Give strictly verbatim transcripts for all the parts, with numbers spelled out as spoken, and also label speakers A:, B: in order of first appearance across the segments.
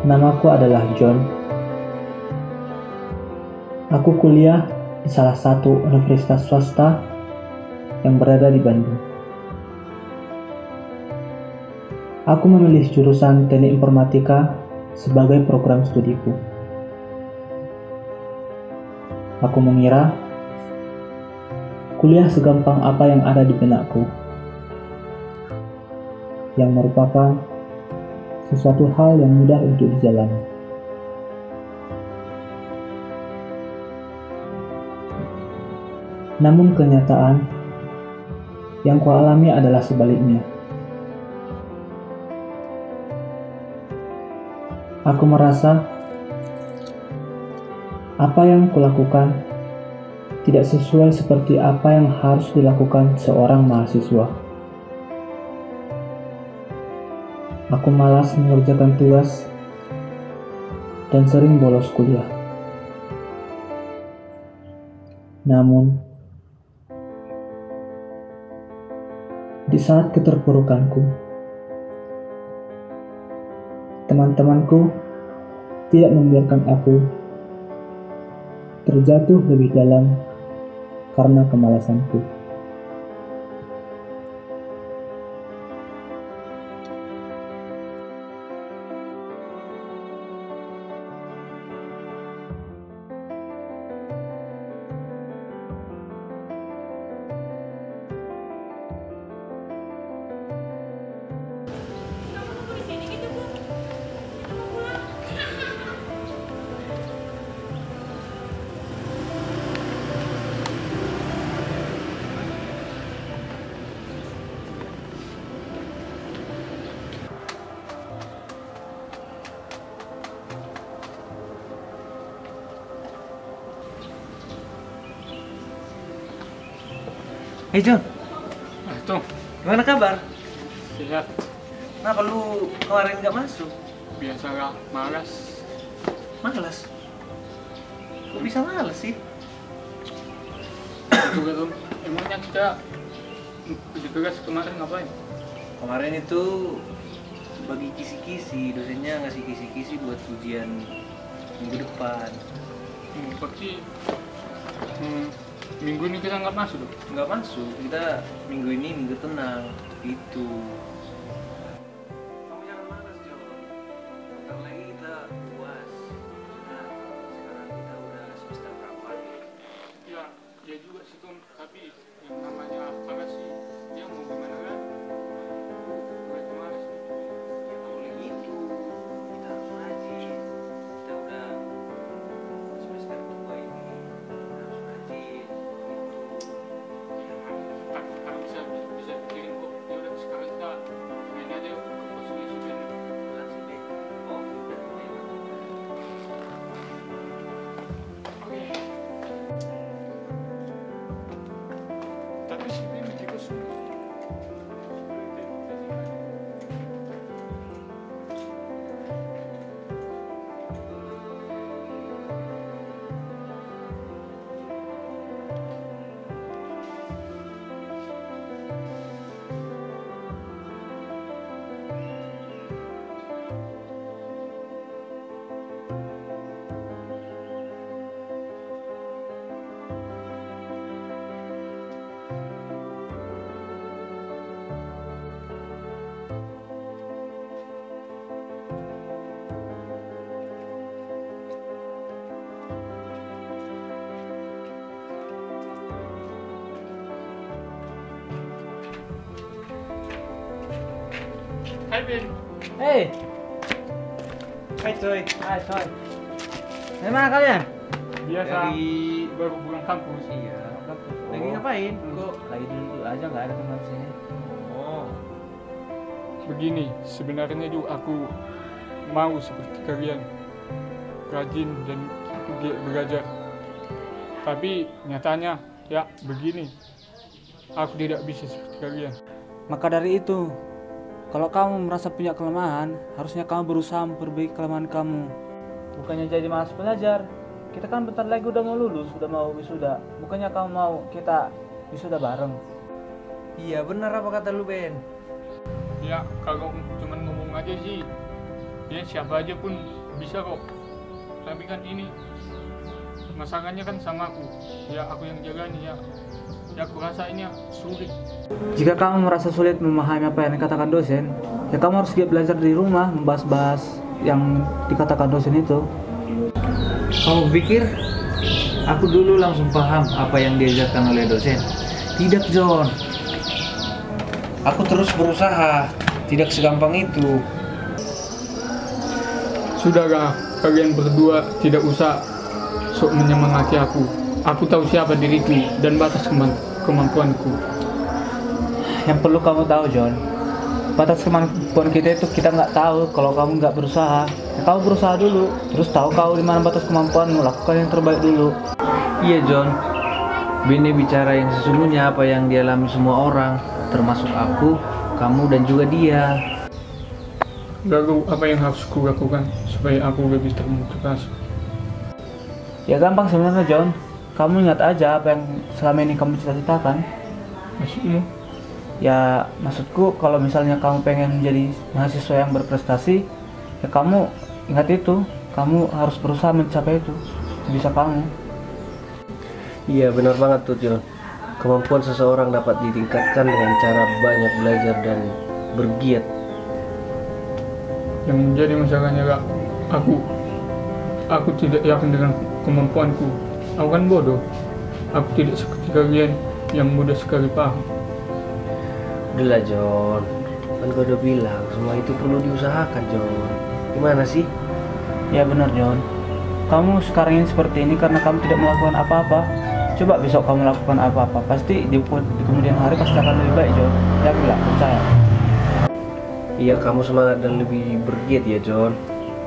A: Namaku adalah John. Aku kuliah di salah satu universitas swasta yang berada di Bandung. Aku memilih jurusan Teknik Informatika sebagai program studiku. Aku mengira kuliah segampang apa yang ada di benakku, yang merupakan sesuatu hal yang mudah untuk dijalani. Namun kenyataan yang kualami adalah sebaliknya. Aku merasa apa yang kulakukan tidak sesuai seperti apa yang harus dilakukan seorang mahasiswa. Aku malas mengerjakan tugas dan sering bolos kuliah. Namun, di saat keterpurukanku, teman-temanku tidak membiarkan aku terjatuh lebih dalam karena kemalasanku.
B: Hei John,
C: Ah, Tom,
B: gimana kabar?
C: sehat.
B: Kenapa lu kemarin nggak masuk?
C: Biasalah, malas.
B: Malas? Kok bisa malas sih?
C: Itu kan, Tom. Emangnya kita kerja keras kemarin ngapain?
B: Kemarin itu bagi kisi-kisi, dosennya ngasih kisi-kisi buat ujian minggu depan.
C: Hmm, berarti hmm, minggu ini kita nggak masuk dong?
B: Nggak masuk, kita minggu ini minggu tenang, itu. Kamu jangan malas, John. Bentar lagi kita uas. Nah, sekarang kita udah semester berapa nih?
C: Ya, ya juga sih Tom. Tapi yang namanya malas sih, dia mau gimana kan? Mereka malas.
B: Ya nggak boleh gitu. Kita harus rajin. Kita udah semester dua ini. Kita harus rajin.
C: Tak, tak bisa bisa pikirin kok. Ya udah sekarang kita main aja yuk ke posnya si Ben.
B: Langsung deh. Oh, udah. Ayo.
C: Oke. Tapi si Ben di kos. Hai Ben.
A: Hei, hai coy, hai coy. Dari mana kalian?
C: Biasa
B: Dari
C: baru pulang kampus.
B: iya.
A: Lagi
B: Oh.
A: ngapain?
C: Hmm.
A: Kok lagi dulu aja nggak ada teman sini?
B: Oh.
C: Begini, sebenarnya juga aku mau seperti kalian, rajin dan giat belajar. Tapi nyatanya, ya begini, aku tidak bisa seperti kalian.
A: Maka dari itu, kalau kamu merasa punya kelemahan, harusnya kamu berusaha memperbaiki kelemahan kamu. Bukannya jadi malas belajar. Kita kan bentar lagi udah mau lulus, udah mau wisuda. Bukannya kamu mau kita wisuda bareng?
B: Iya benar apa kata lu Ben?
C: Ya kalau cuma ngomong aja sih ya siapa aja pun bisa kok. Tapi kan ini masalahnya kan sama aku, ya aku yang jaga nih ya. Ya aku rasa ini sulit.
A: Jika kamu merasa sulit memahami apa yang dikatakan dosen, ya kamu harus giat belajar di rumah, membahas-bahas yang dikatakan dosen itu.
B: Kamu pikir aku dulu langsung paham apa yang diajarkan oleh dosen? Tidak, John. Aku terus berusaha, tidak segampang itu.
C: Sudahlah, kalian berdua tidak usah sok menyemangati aku. Aku tahu siapa diriku dan batas kema- kemampuanku.
A: Yang perlu kamu tahu, John, batas kemampuan kita itu kita nggak tahu kalau kamu nggak berusaha. Ya, kamu berusaha dulu, terus tahu kau di mana batas kemampuanmu, lakukan yang terbaik dulu.
B: Iya, John. Bini bicara yang sesungguhnya apa yang dialami semua orang, termasuk aku, kamu, dan juga dia.
C: Lalu apa yang harus ku lakukan supaya aku lebih termotivasi?
A: Ya gampang sebenarnya, John. Kamu ingat aja apa yang selama ini kamu cita-citakan.
C: Maksudmu?
A: Ya maksudku kalau misalnya kamu pengen menjadi mahasiswa yang berprestasi, ya kamu ingat itu. Kamu harus berusaha mencapai itu sebisa kamu.
B: Iya, benar banget tuh, John. Kemampuan seseorang dapat ditingkatkan dengan cara banyak belajar dan bergiat.
C: Yang menjadi masalahnya gak aku aku tidak yakin dengan kemampuanku. Aku kan bodoh. Aku tidak seperti kalian yang mudah sekali paham.
B: Udahlah, John. Kan gue udah bilang semua itu perlu diusahakan, John. Gimana sih?
A: Ya benar, John. Kamu sekarang ini seperti ini karena kamu tidak melakukan apa-apa. Coba besok kamu lakukan apa-apa, pasti di, di kemudian hari pasti akan lebih baik, John. Yakinlah, percaya.
B: Iya, kamu semangat dan lebih bergiat ya, John.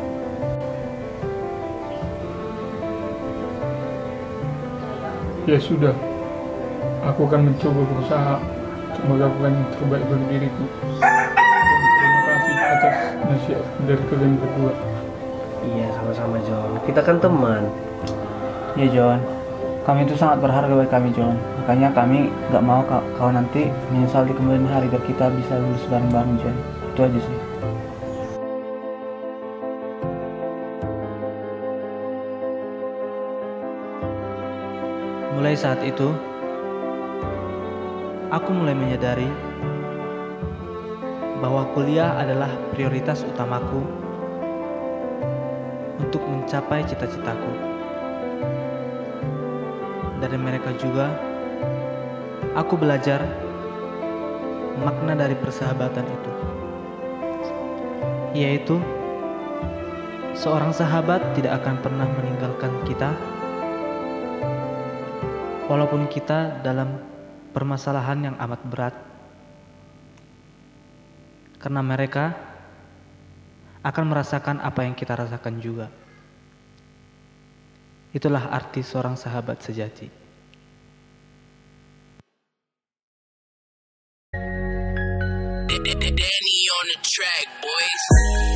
C: Ya sudah, aku akan mencoba berusaha untuk melakukan yang terbaik bagi diriku. Dan terima kasih atas nasihat dari kalian berdua.
B: Iya, sama-sama, John. Kita kan teman.
A: Ya, John. Kami itu sangat berharga bagi kami, John. Makanya kami gak mau kau, kau nanti menyesal di kemudian hari biar kita bisa lulus bareng-bareng, John. Itu aja sih. Mulai saat itu, aku mulai menyadari bahwa kuliah adalah prioritas utamaku untuk mencapai cita-citaku. Dari mereka juga, aku belajar makna dari persahabatan itu, yaitu seorang sahabat tidak akan pernah meninggalkan kita walaupun kita dalam permasalahan yang amat berat, karena mereka akan merasakan apa yang kita rasakan juga. Itulah arti seorang sahabat sejati.
D: Danny on the track, boys.